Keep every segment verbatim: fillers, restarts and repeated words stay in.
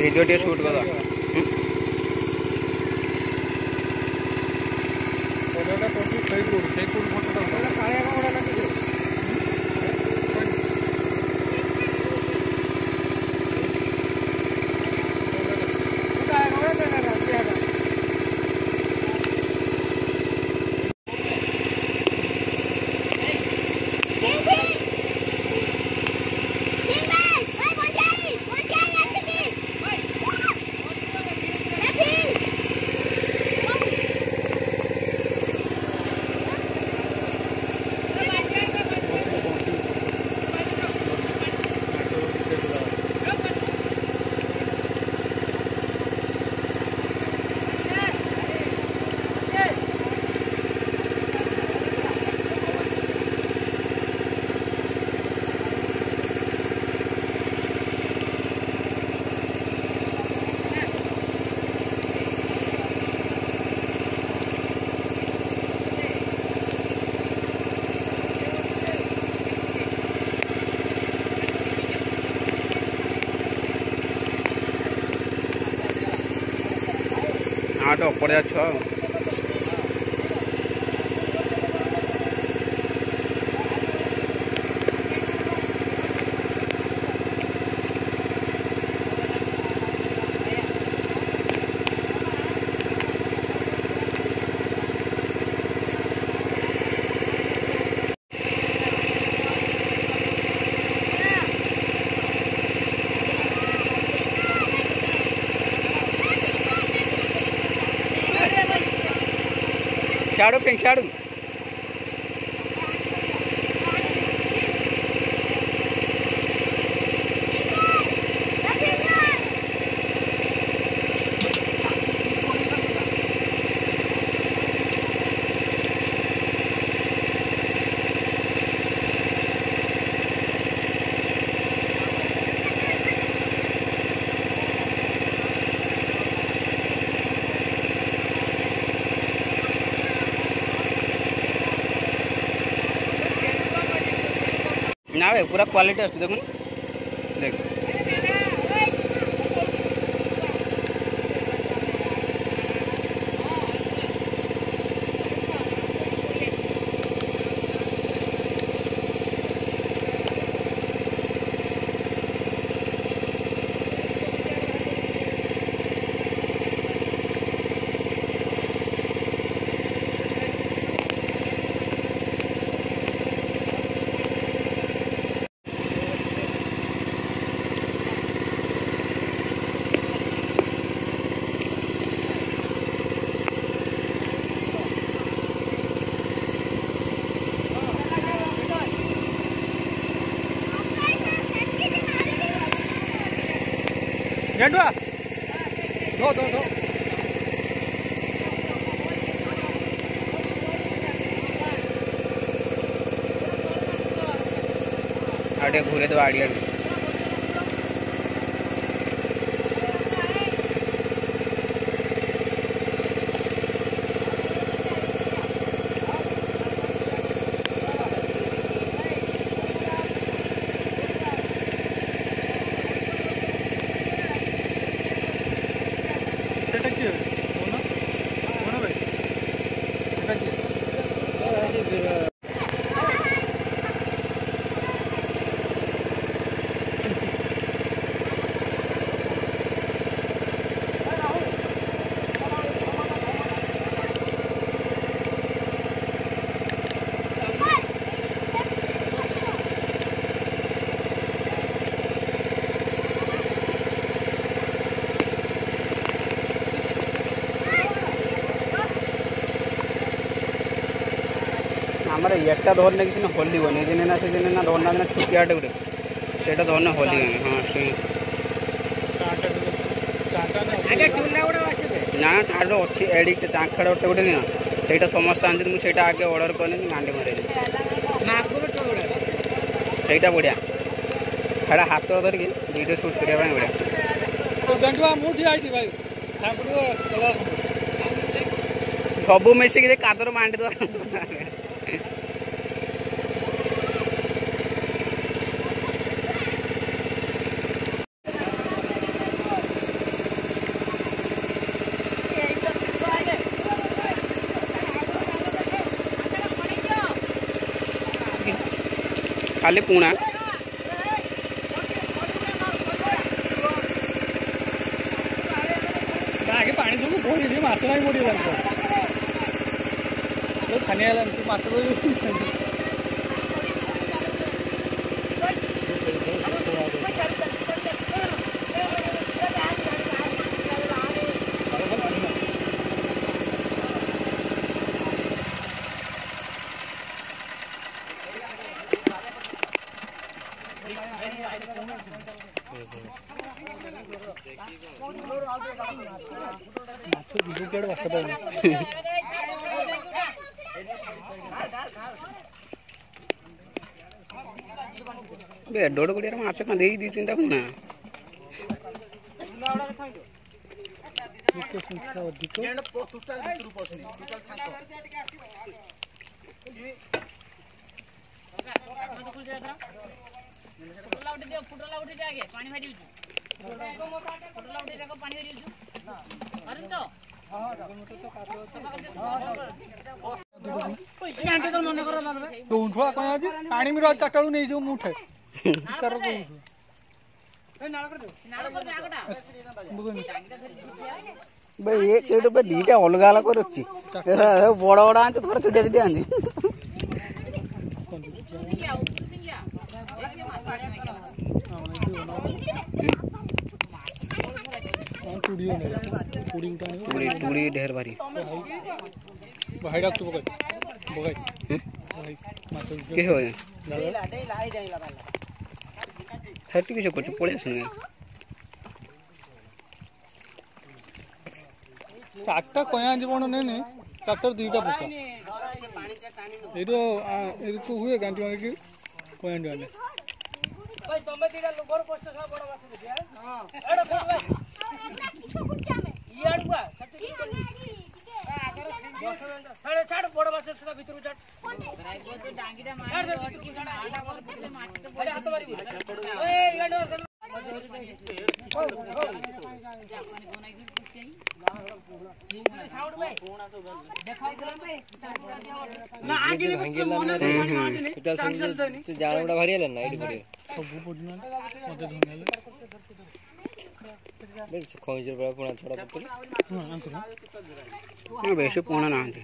video टे shoot कर आठ ऊपर जा छाड़ो पेंग छाड़ू ना भाई पूरा क्वालिटी आस देखो देख झंडवा दो दो दो आड़े घूरे तो आड़ी आड़ी हमारे एकटा धरने किसी होली बनी दिन ना से दिन ना धरना दिन छुटियाटे गोटे से धरने होली बनी हाँ ना ठाड़ अच्छी एडी चाखड़ गोटे गोटे ना से समस्त आनी मुझे आगे अर्डर कली मांडी मारे से बढ़िया सेटा हाथ धरिकी वीडियो शूट करने बढ़िया सब मिसिक कादर मांडी दे खाली पुणा आगे पानी जो बोली थी माछ नहीं मोड़ी लग तो खाने वाला तो माछ बे डोड गुड़िया माछ कौन दे दी चिंता पुणा पानी में चाटा नहीं जो मुठे भाई ये ये तो भाई दीटा अलग अलग कर रखी बड़ा बड़ा आंच थोड़ा छोटे छोटे आंच टूड़ी टूड़ी ढेर भारी भाई डाक तू बगाई बगाई के हो थर्टी किस कुछ पड़े सुन चारटा कया जीवन नहीं चार दुईटा पुका ये तो ये तो हुए गांधी माने कि कया जाने भाई तुम दीटा लोगर पोस्ट खा बड़ मास देखिया हां एडा कोड भाई ये आडुआ छाड़ छाड़ बड़ मास से भीतर छाड़ तो डांगीरा मार अरे हाथ मारी ओए गाडो ना आगे जाल बड़ा भारी ना एडी पड़े सब पड़ना मते धोनेले बे खोजर बड़ा पुणा छोड़ा पड़े हां अंकुर हां बेसे पुणा ना आंती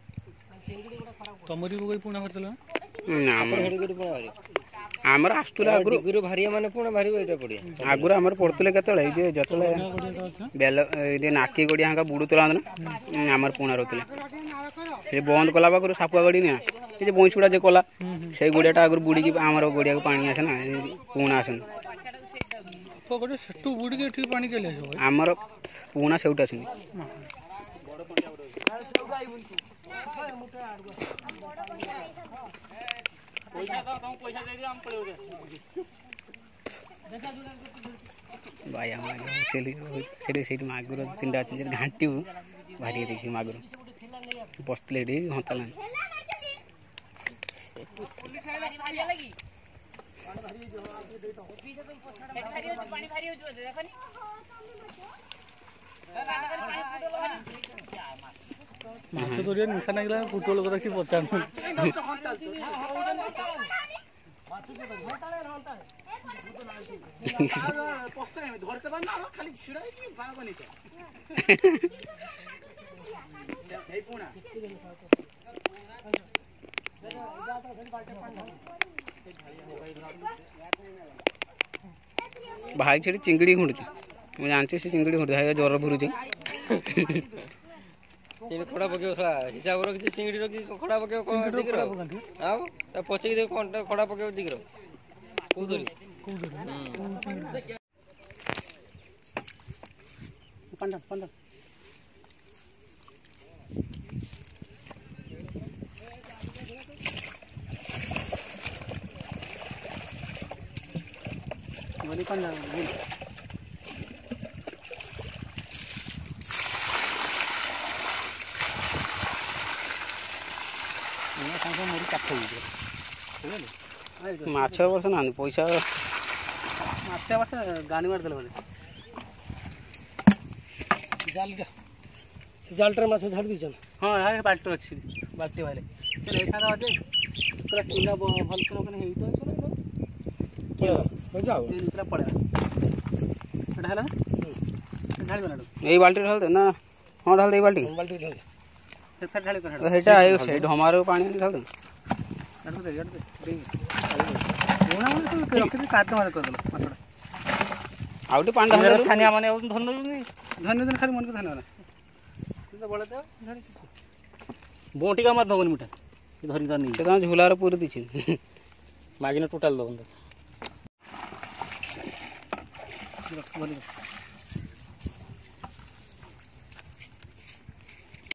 तमरी बगई पुणा करतला ना हमर हेडी कोडी पुणा भारी हमर आस्तुला आगुरु गुरु भारी माने पुणा भारी एटा पड़े आगुरु हमर पड़तले केतले जे जतले बेल ए नाकी गोडी हांका बुडुतला ना हमर पुणा रोतले ए बंद कला बागुरु सापुआ गडी ना ए जे बोंसुडा जे कला से गोडियाटा आगुरु बुडी की हमर गोडिया को पानी आसे ना पुणा आसन तो गोडे सेटू बुडी के ठीक पानी केले छ हमर पुणा सेउटा आसन पैसा तो तुम पैसा दे दियो हम पळेओगे भाई हम सेली सेली सेट मागुर तीनटा अछि जे घांटी भारी देखि मागुर बसले रे हंतला पुलिस आइला भारी लगी भारी जो दे तो पीछे तो भारी हो पानी भारी हो देखनी माछ तो रे निशा नागिला फुटबॉल को देखि पचान पोस्टर में धरते पार ना खाली छिड़ाई की बाग नीचे हे पुणा भाई छेड़ी चिंगड़ी खुंड मु जानछि से चिंगड़ी खुंड है जोर भुरु जे तेरे खड़ा पके हिसाब रख चिंगड़ी रख खड़ा पके दिख रहा हां त पछे दे कोन खड़ा पके दिख रहा कूदरी कूदरी पंडा पंडा मनी पंडा माछ वर्ष ना पैसा माछ वर्ष गाड़ी मार देले जालटा से जालटर माछ झाड़ दी चल हां हां बाल्टी अछि बाल्टी वाले चल ऐसा ना दे पूरा टीला भल से लोग नहीं तो ଯାଉ ତିନିଟା ପଳେଇବା ଏଇଟା ହେଲା ଢାଳି ଦେଲା ଏଇ ବାଲ୍ଟି ଢାଳି ଦେ ନା ହଁ ଢାଳି ଦେ ଏଇ ବାଲ୍ଟି ବାଲ୍ଟି ଢାଳି ଫେର ଢାଳି କର ସେଇଟା ସେଇ ଢମାରୁ ପାଣି ଢାଳି ଦେ ଏଡୁ ଦେ ଏଡୁ ଦେ ଲୁଣ ମାନେ ରଖିକି କାଦ ମାର କରିଦେଲ ମାଛଟା ଆଉ ଟିକେ ପାଣି ଢାଳି ଦେ ଛାନିଆ ମାନେ ଧନ ଧନ୍ୟ ଦିନ ଖାଲି ମନକୁ ଧନ୍ୟ ନା କିନ୍ତୁ ବଳେ ଦେ ବୋଟିକା ମାର ଦବନି ମିଠା ଧରି ଧରି ସେ ତମ ଝୁଲାର ପୁରୀ ଦେଇଛି ମାଗିନା ଟୋଟାଲ ଦବନି